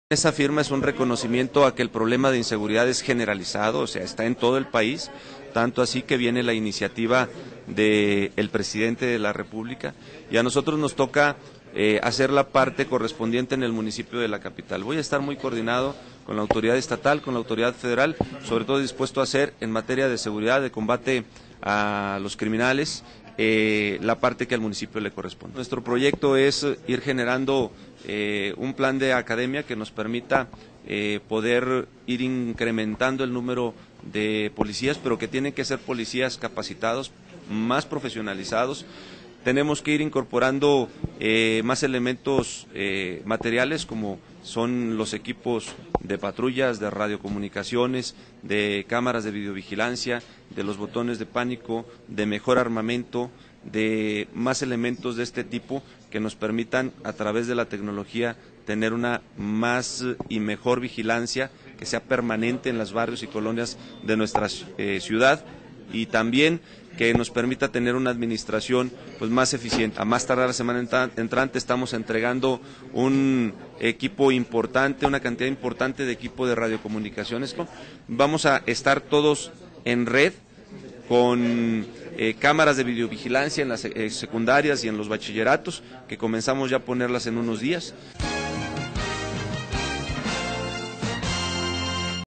Esa firma es un reconocimiento a que el problema de inseguridad es generalizado, o sea, está en todo el país, tanto así que viene la iniciativa del presidente de la República y a nosotros nos toca hacer la parte correspondiente en el municipio de la capital. Voy a estar muy coordinado con la autoridad estatal, con la autoridad federal, sobre todo dispuesto a hacer en materia de seguridad, de combate a los criminales, la parte que al municipio le corresponde. Nuestro proyecto es ir generando un plan de academia que nos permita poder ir incrementando el número de policías, pero que tienen que ser policías capacitados, más profesionalizados. Tenemos que ir incorporando más elementos materiales como son los equipos de patrullas, de radiocomunicaciones, de cámaras de videovigilancia, de los botones de pánico, de mejor armamento, de más elementos de este tipo que nos permitan a través de la tecnología tener una más y mejor vigilancia que sea permanente en los barrios y colonias de nuestra ciudad y también que nos permita tener una administración pues más eficiente. A más tardar la semana entrante estamos entregando un equipo importante, una cantidad importante de equipo de radiocomunicaciones. Vamos a estar todos en red con cámaras de videovigilancia en las secundarias y en los bachilleratos, que comenzamos ya a ponerlas en unos días.